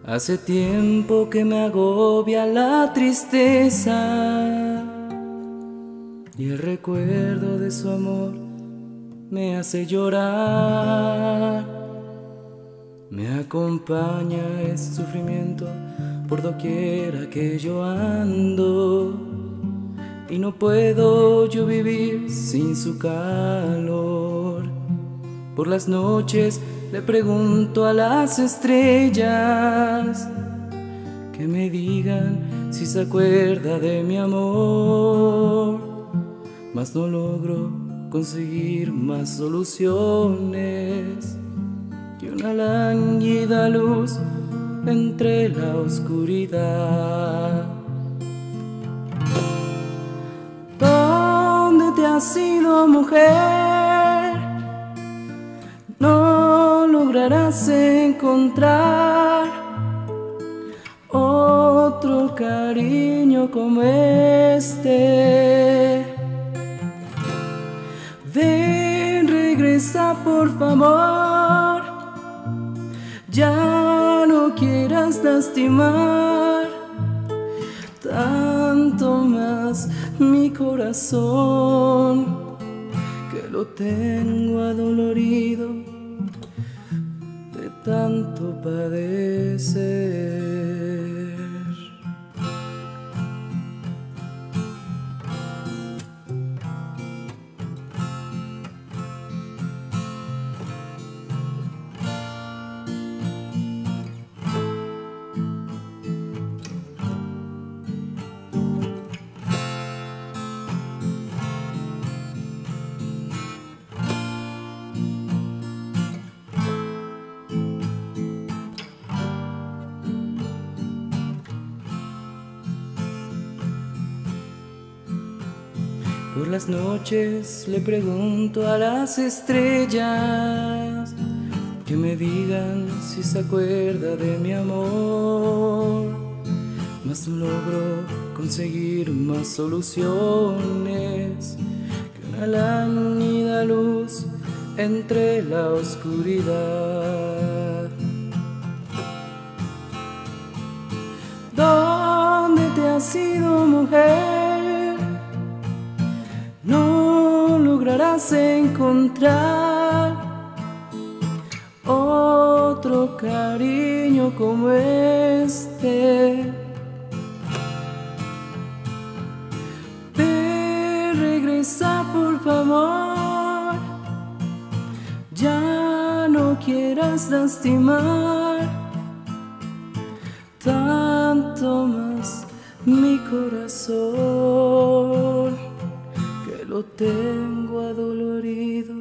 Hace tiempo que me agobia la tristeza y el recuerdo de su amor me hace llorar. Me acompaña ese sufrimiento por doquiera que yo ando y no puedo yo vivir sin su calor. Por las noches le pregunto a las estrellas que me digan si se acuerda de mi amor, mas no logro conseguir más soluciones que una lánguida luz entre la oscuridad. ¿Dónde te has ido, mujer? No lograrás encontrar otro cariño como este. Ven, regresa por favor, ya no quieras lastimar tanto más mi corazón, que lo tengo adolorido de tanto padecer. Por las noches le pregunto a las estrellas que me digan si se acuerda de mi amor, mas no logro conseguir más soluciones que una lánguida luz entre la oscuridad. ¿Dónde te has ido, mujer? No lograrás encontrar otro cariño como este. Ven, regresa por favor, ya no quieras lastimar tanto más mi corazón, que lo tengo adolorido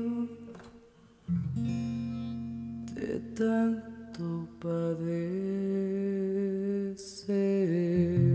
de tanto padecer.